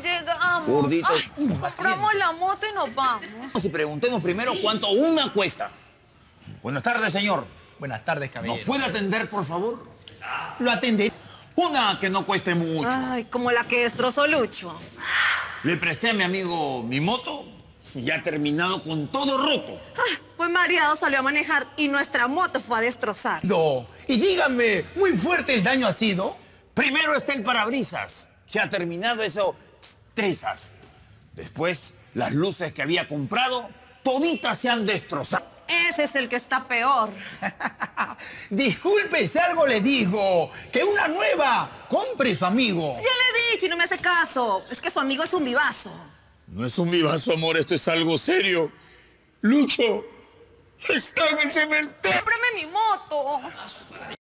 Llegamos. Gordito. Ay, compramos la moto y nos vamos. Si preguntemos primero cuánto una cuesta. Buenas tardes, señor. Buenas tardes, caballero. ¿Nos puede atender, por favor? Lo atenderé. Una que no cueste mucho. Ay, como la que destrozó Lucho. Le presté a mi amigo mi moto y ya ha terminado con todo roto. Pues mareado salió a manejar y nuestra moto fue a destrozar. No. Y díganme, ¿muy fuerte el daño ha sido? Primero está el parabrisas, que ha terminado eso trizas. Después, las luces que había comprado, toditas se han destrozado. Ese es el que está peor. Disculpe si algo le digo. Que una nueva compre su amigo. Ya le he dicho y no me hace caso. Es que su amigo es un vivazo. No es un vivazo, amor, esto es algo serio. Lucho está en el cementerio. ¡Cómprame mi moto!